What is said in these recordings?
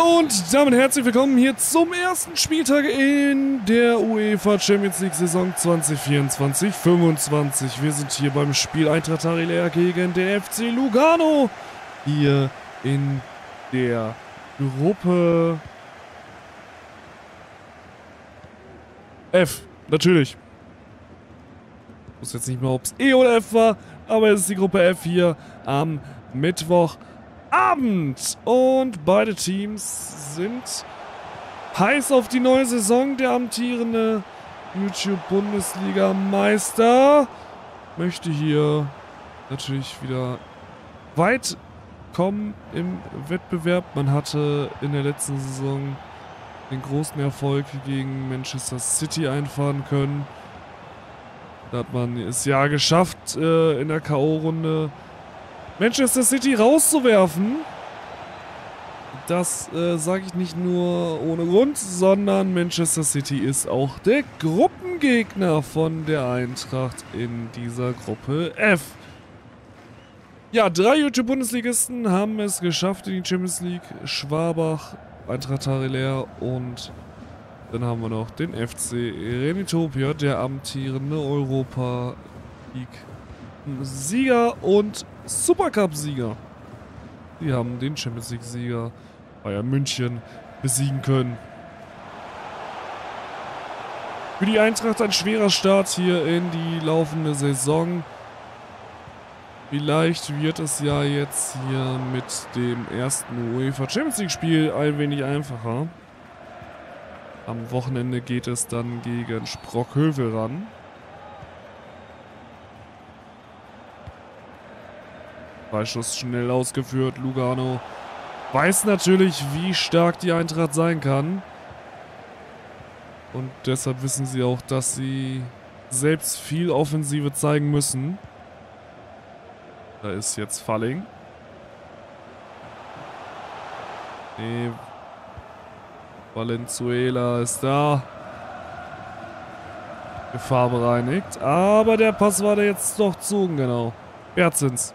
Und damit herzlich willkommen hier zum ersten Spieltag in der UEFA Champions League Saison 2024-25. Wir sind hier beim Spiel Eintracht Arilea gegen den FC Lugano. Hier in der Gruppe F, natürlich. Ich wusste jetzt nicht mehr, ob es E oder F war, aber es ist die Gruppe F hier am Mittwochabend. Und beide Teams sind heiß auf die neue Saison. Der amtierende YouTube-Bundesliga-Meister möchte hier natürlich wieder weit kommen im Wettbewerb. Man hatte in der letzten Saison den großen Erfolg gegen Manchester City einfahren können. Da hat man es ja geschafft, in der K.O.-Runde Manchester City rauszuwerfen. Das sage ich nicht nur ohne Grund, sondern Manchester City ist auch der Gruppengegner von der Eintracht in dieser Gruppe F. Ja, 3 YouTube-Bundesligisten haben es geschafft in die Champions League. Schwabach, Eintracht Arilea und dann haben wir noch den FC Renitopia, der amtierende Europa League-Sieger und Supercup-Sieger. Die haben den Champions League-Sieger Bayern München besiegen können. Für die Eintracht ein schwerer Start hier in die laufende Saison. Vielleicht wird es ja jetzt hier mit dem ersten UEFA Champions League Spiel ein wenig einfacher. Am Wochenende geht es dann gegen Sprockhövel ran. Freischuss schnell ausgeführt. Lugano weiß natürlich, wie stark die Eintracht sein kann. Und deshalb wissen sie auch, dass sie selbst viel Offensive zeigen müssen. Da ist jetzt Falling. Nee. Valenzuela ist da. Gefahr bereinigt. Aber der Pass war da jetzt doch zu ungenau. Berzins.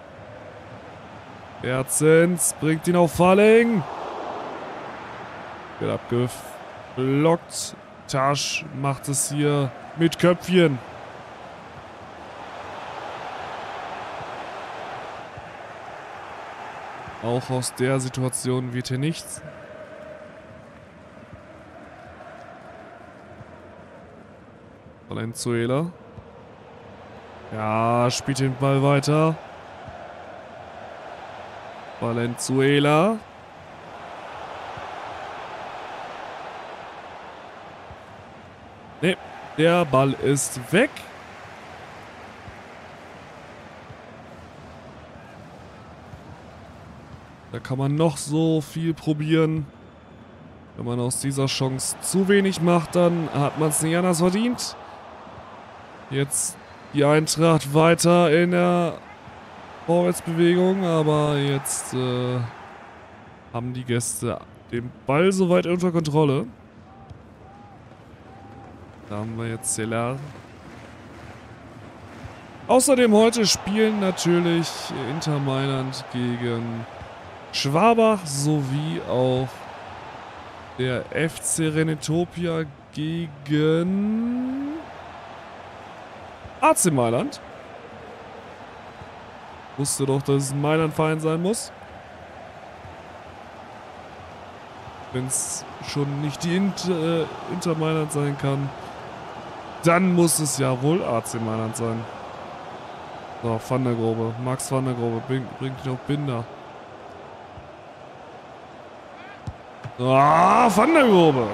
Berzins bringt ihn auf Falling. Wird abgeblockt. Tasch macht es hier mit Köpfchen. Auch aus der Situation wird hier nichts. Valenzuela. Ja, spielt den Ball weiter. Valenzuela. Ne, der Ball ist weg. Da kann man noch so viel probieren. Wenn man aus dieser Chance zu wenig macht, dann hat man es nicht anders verdient. Jetzt die Eintracht weiter in der Vorwärtsbewegung, aber jetzt haben die Gäste den Ball soweit unter Kontrolle. Da haben wir jetzt Cellar. Außerdem heute spielen natürlich Inter Mailand gegen Schwabach sowie auch der FC Renitopia gegen AC Mailand. Wusste doch, dass es ein Mailand-Verein sein muss. Wenn es schon nicht die Inter Mailand sein kann, dann muss es ja wohl AC Mailand sein. So, Van der Grobe. Max Van der Grobe bringt noch Binder. Ah, Van der Grobe.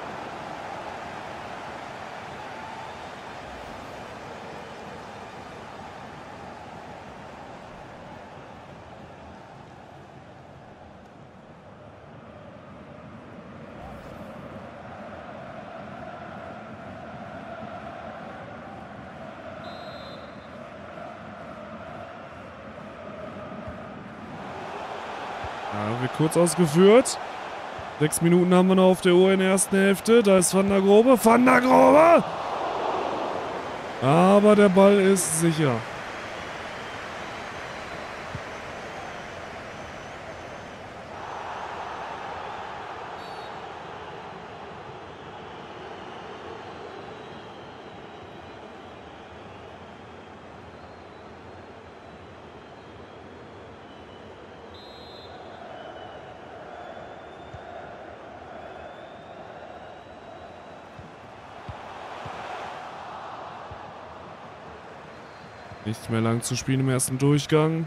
Ja, wird kurz ausgeführt. 6 Minuten haben wir noch auf der Uhr in der ersten Hälfte. Da ist Van der Grobe. Van der Grobe! Aber der Ball ist sicher. Nicht mehr lang zu spielen im ersten Durchgang.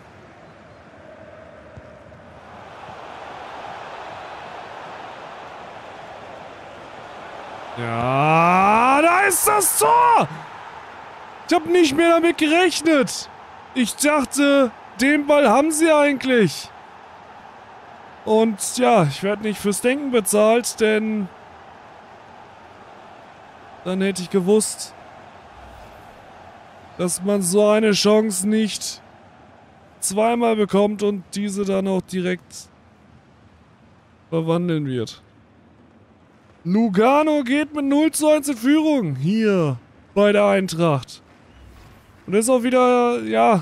Ja, da ist das Tor! Ich habe nicht mehr damit gerechnet. Ich dachte, den Ball haben sie eigentlich. Und ja, ich werde nicht fürs Denken bezahlt, denn dann hätte ich gewusst, dass man so eine Chance nicht zweimal bekommt und diese dann auch direkt verwandeln wird. Lugano geht mit 0:1 in Führung hier bei der Eintracht. Und ist auch wieder, ja,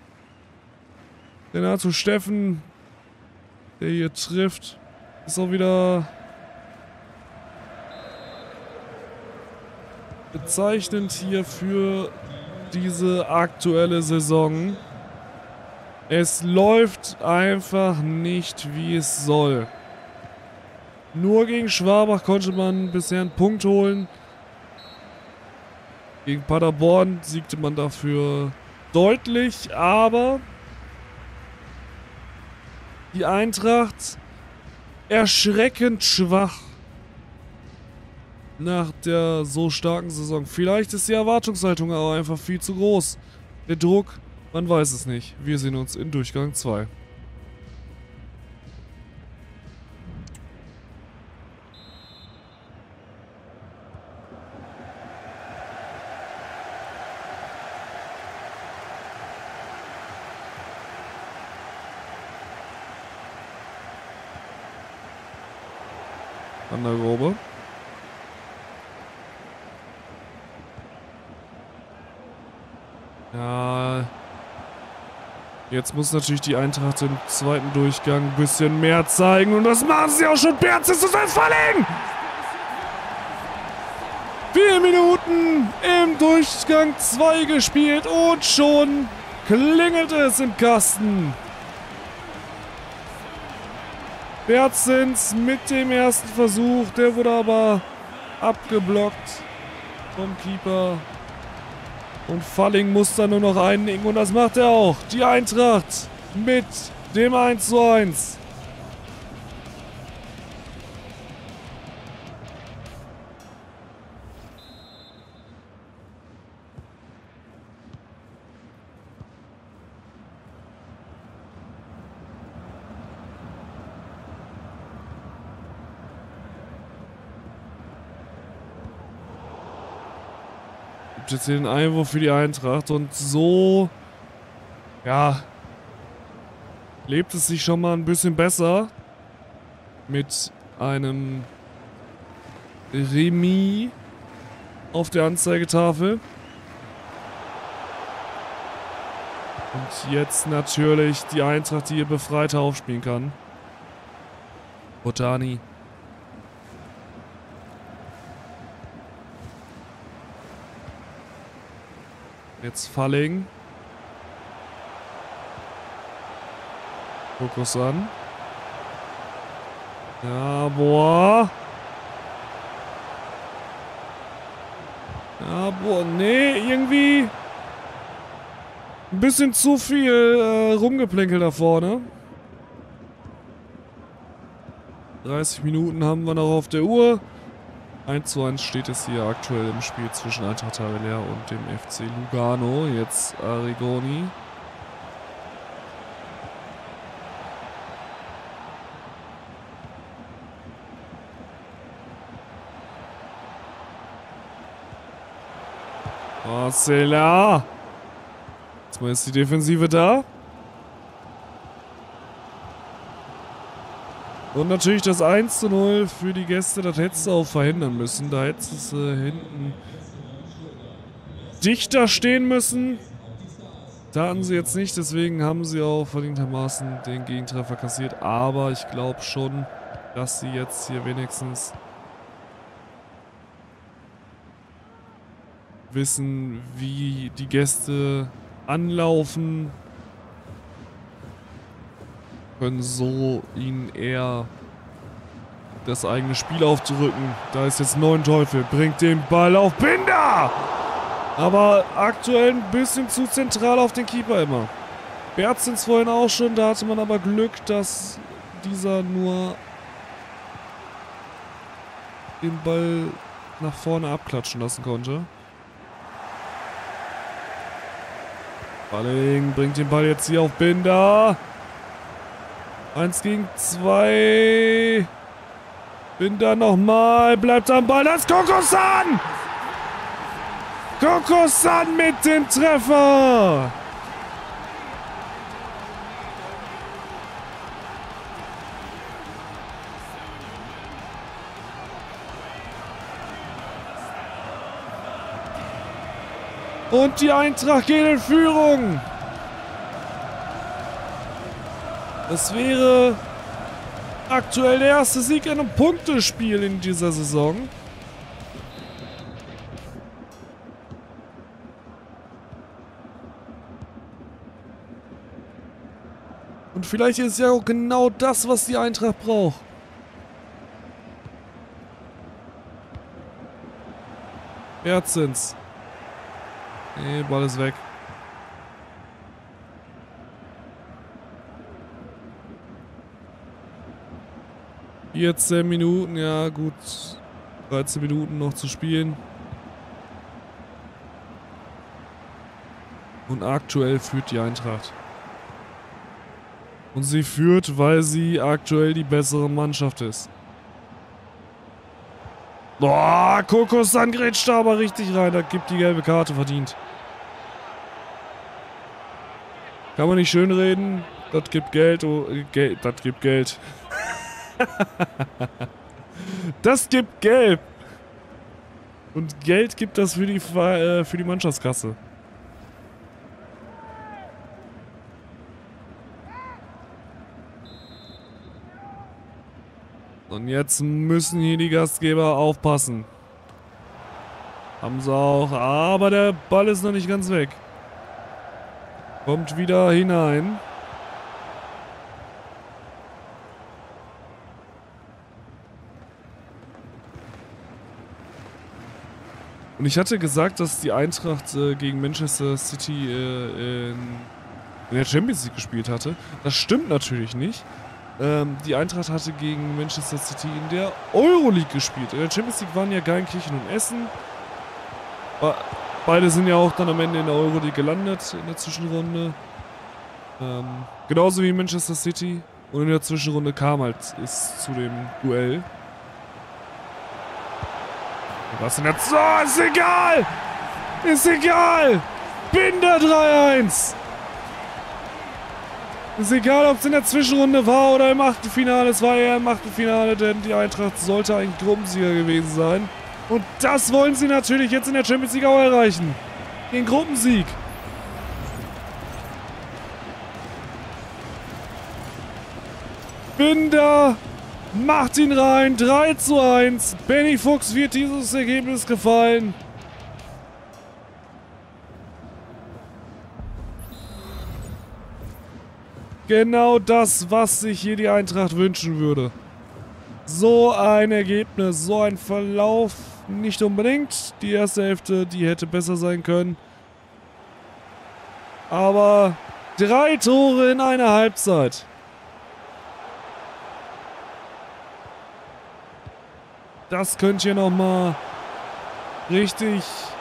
Renato Steffen, der hier trifft, ist auch wieder bezeichnend hier für diese aktuelle Saison. Es läuft einfach nicht, wie es soll. Nur gegen Schwabach konnte man bisher einen Punkt holen. Gegen Paderborn siegte man dafür deutlich, aber die Eintracht erschreckend schwach nach der so starken Saison. Vielleicht ist die Erwartungshaltung aber einfach viel zu groß. Der Druck, man weiß es nicht. Wir sehen uns in Durchgang 2. An der Grobe. Ja. Jetzt muss natürlich die Eintracht im zweiten Durchgang ein bisschen mehr zeigen. Und das machen sie auch schon. Berz ist es als Verlängen! 4 Minuten im Durchgang 2 gespielt und schon klingelt es im Kasten. Bertzins mit dem ersten Versuch, der wurde aber abgeblockt vom Keeper. Und Falling muss da nur noch einnicken und das macht er auch. Die Eintracht mit dem 1:1. Jetzt hier den Einwurf für die Eintracht und so, ja, lebt es sich schon mal ein bisschen besser mit einem Remis auf der Anzeigetafel. Und jetzt natürlich die Eintracht, die hier befreiter aufspielen kann. Botani. Jetzt Falling. Fokus an. Ja, boah. Ja, boah, nee, irgendwie ein bisschen zu viel rumgeplänkelt da vorne. 30 Minuten haben wir noch auf der Uhr. 1:1 steht es hier aktuell im Spiel zwischen Eintracht Tavernier und dem FC Lugano. Jetzt Arrigoni. Marcela. Jetzt mal ist die Defensive da. Und natürlich das 1:0 für die Gäste, das hättest du auch verhindern müssen. Da hättest du hinten dichter stehen müssen. Taten sie jetzt nicht, deswegen haben sie auch verdientermaßen den Gegentreffer kassiert. Aber ich glaube schon, dass sie jetzt hier wenigstens wissen, wie die Gäste anlaufen. Können so ihnen eher das eigene Spiel aufzurücken. Da ist jetzt Neuenteufel, bringt den Ball auf Binder! Aber aktuell ein bisschen zu zentral auf den Keeper immer. Bertzins vorhin auch schon, da hatte man aber Glück, dass dieser nur den Ball nach vorne abklatschen lassen konnte. Balling bringt den Ball jetzt hier auf Binder. 1 gegen 2. Binder nochmal, bleibt am Ball, das ist Kokosan! Kokosan mit dem Treffer! Und die Eintracht geht in Führung. Das wäre aktuell der erste Sieg in einem Punktespiel in dieser Saison. Und vielleicht ist ja auch genau das, was die Eintracht braucht. Bertzins. Nee, Ball ist weg. Jetzt 10 Minuten, ja gut. 13 Minuten noch zu spielen. Und aktuell führt die Eintracht. Und sie führt, weil sie aktuell die bessere Mannschaft ist. Boah, Kokosan grätscht da aber richtig rein. Da gibt die gelbe Karte verdient. Kann man nicht schönreden. Das gibt Geld. Oh, das gibt Geld. Das gibt Gelb. Und Geld gibt das für die Mannschaftskasse. Und jetzt müssen hier die Gastgeber aufpassen. Haben sie auch. Aber der Ball ist noch nicht ganz weg. Kommt wieder hinein. Und ich hatte gesagt, dass die Eintracht gegen Manchester City in der Champions League gespielt hatte. Das stimmt natürlich nicht. Die Eintracht hatte gegen Manchester City in der Euroleague gespielt. In der Champions League waren ja Geilenkirchen und Essen. Beide sind ja auch dann am Ende in der Euroleague gelandet, in der Zwischenrunde. Genauso wie Manchester City. Und in der Zwischenrunde kam halt es zu dem Duell. Was denn jetzt? Oh, ist egal! Ist egal! Binder 3-1! Ist egal, ob es in der Zwischenrunde war oder im Achtelfinale. Es war eher im Achtelfinale, denn die Eintracht sollte eigentlich Gruppensieger gewesen sein. Und das wollen sie natürlich jetzt in der Champions League auch erreichen. Den Gruppensieg. Binder macht ihn rein. 3:1. Benny Fuchs wird dieses Ergebnis gefallen. Genau das, was sich hier die Eintracht wünschen würde. So ein Ergebnis, so ein Verlauf nicht unbedingt. Die erste Hälfte, die hätte besser sein können. Aber 3 Tore in einer Halbzeit. Das könnte hier nochmal richtig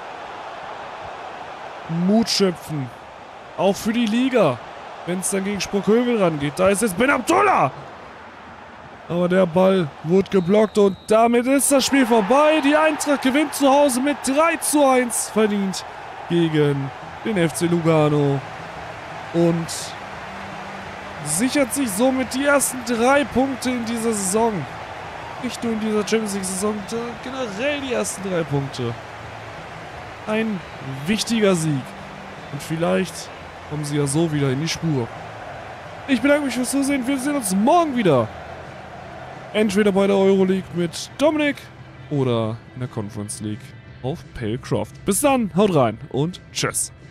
Mut schöpfen. Auch für die Liga. Wenn es dann gegen Sprockhövel rangeht. Da ist jetzt Ben Abdullah. Aber der Ball wurde geblockt und damit ist das Spiel vorbei. Die Eintracht gewinnt zu Hause mit 3:1 verdient gegen den FC Lugano. Und sichert sich somit die ersten 3 Punkte in dieser Saison. Nicht nur in dieser Champions League Saison, generell die ersten 3 Punkte. Ein wichtiger Sieg. Und vielleicht kommen sie ja so wieder in die Spur. Ich bedanke mich fürs Zusehen. Wir sehen uns morgen wieder. Entweder bei der Euroleague mit Dominik oder in der Conference League auf Palecroft. Bis dann, haut rein und tschüss.